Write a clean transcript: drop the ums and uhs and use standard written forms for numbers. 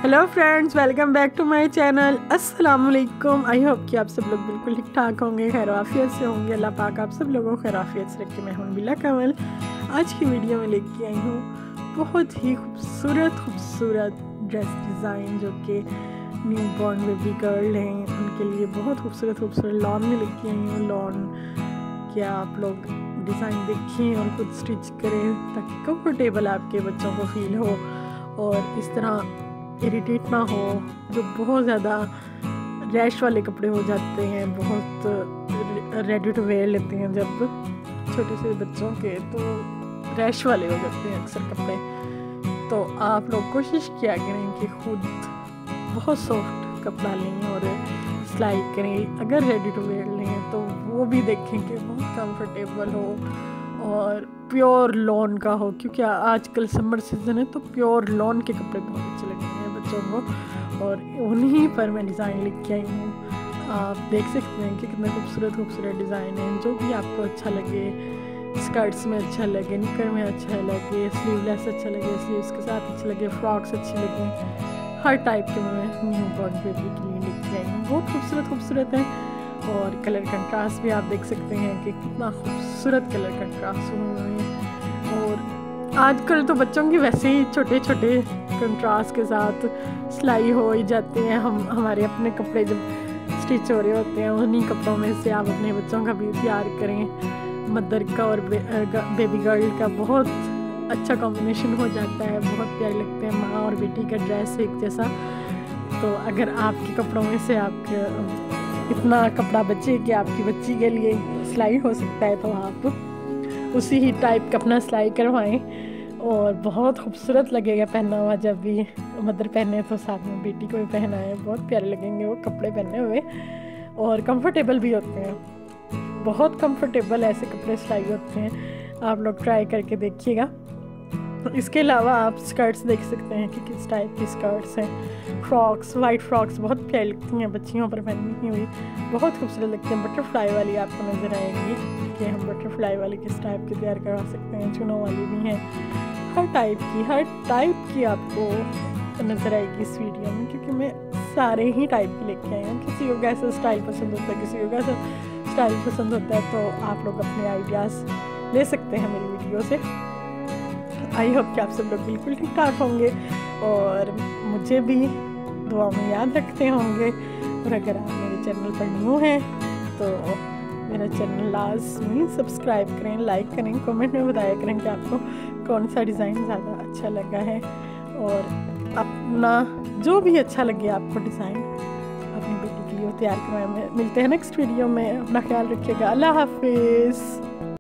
Hello friends, welcome back to my channel. अस्सलाम वालेकुम। I hope कि आप सब लोग बिल्कुल ठीक ठाक होंगे, खैर आफियत से होंगे। अल्लाह पाक आप सब लोगों को खैर आफियत से रखे। मैं हूं बिला कमल। आज की वीडियो में लेके आई हूँ बहुत ही खूबसूरत ड्रेस डिज़ाइन जो कि न्यू बॉर्न बेबी गर्ल हैं उनके लिए बहुत खूबसूरत लॉन में लेके आई हूँ। लॉन क्या आप लोग डिज़ाइन देखें और खुद स्टिच करें ताकि कंफर्टेबल आपके बच्चों को फील हो और इस तरह इरिटेट ना हो। जो बहुत ज़्यादा रैश वाले कपड़े हो जाते हैं, बहुत रेडी टू वेयर लेते हैं जब छोटे से बच्चों के, तो रैश वाले हो जाते हैं अक्सर कपड़े। तो आप लोग कोशिश किया करें कि खुद बहुत सॉफ्ट कपड़ा लें और सिलाई करें। अगर रेडी टू वेयर लें तो वो भी देखें कि बहुत कंफर्टेबल हो और प्योर लॉन का हो, क्योंकि आजकल समर सीज़न है तो प्योर लॉन के कपड़े बहुत अच्छे लगते हैं बच्चों को। और उन्हीं पर मैं डिज़ाइन लेके आई हूँ। आप देख सकते हैं कि कितने खूबसूरत डिज़ाइन हैं। जो भी आपको अच्छा लगे, स्कर्ट्स में अच्छा लगे, निकर में अच्छा लगे, स्लीवलेस अच्छा लगे, स्लीव्स के साथ अच्छा लगे, फ्रॉक्स अच्छी लगे, हर टाइप के मैं न्यू बॉर्न बेबी के लिए लेके आई हूँ। बहुत खूबसूरत है और कलर कंट्रास्ट भी आप देख सकते हैं कि कितना खूबसूरत कलर कंट्रास्ट हुए हैं। और आजकल तो बच्चों की वैसे ही छोटे कंट्रास्ट के साथ सिलाई हो ही जाते हैं। हमारे अपने कपड़े जब स्टिच हो रहे होते हैं उन्हीं कपड़ों में से आप अपने बच्चों का भी तैयार करें। मदर का और बेबी गर्ल का बहुत अच्छा कॉम्बिनेशन हो जाता है, बहुत प्यारे लगते हैं माँ और बेटी का ड्रेस एक जैसा। तो अगर आपके कपड़ों में से आपके इतना कपड़ा बचे कि आपकी बच्ची के लिए सिलाई हो सकता है तो आप उसी ही टाइप का अपना सिलाई करवाएं और बहुत खूबसूरत लगेगा पहना हुआ। जब भी मदर पहने तो साथ में बेटी को भी पहना है, बहुत प्यारे लगेंगे वो कपड़े पहने हुए और कंफर्टेबल भी होते हैं। बहुत कंफर्टेबल ऐसे कपड़े सिलाई होते हैं, आप लोग ट्राई करके देखिएगा। इसके अलावा आप स्कर्ट्स देख सकते हैं कि किस टाइप की स्कर्ट्स हैं। फ्रॉक्स, वाइट फ्रॉक्स बहुत प्यारी लगती हैं बच्चियों पर पहनी हुई, बहुत खूबसूरत लगती हैं। बटरफ्लाई वाली आपको नज़र आएंगी कि हम बटरफ्लाई वाली किस टाइप की तैयार करवा सकते हैं। चुनों वाली भी हैं, हर टाइप की आपको नज़र आएगी इस वीडियो में, क्योंकि मैं सारे ही टाइप की लेके आई हूँ। किसी को कैसा स्टाइल पसंद होता है, किसी को कैसा स्टाइल पसंद होता है, तो आप लोग अपने आइडियाज़ ले सकते हैं मेरी वीडियो से। आई होप कि आप सब लोग बिल्कुल ठीक ठाक होंगे और मुझे भी दुआ में याद रखते होंगे। और अगर आप मेरे चैनल पर न्यू हैं तो मेरा चैनल लाजमी सब्सक्राइब करें, लाइक करें, कमेंट में बताया करें कि आपको कौन सा डिज़ाइन ज़्यादा अच्छा लगा है। और अपना जो भी अच्छा लगे आपको डिज़ाइन अपनी बेटी के लिए तैयार करवाएं। मिलते हैं नेक्स्ट वीडियो में। अपना ख्याल रखिएगा। अल्लाह हाफिज़।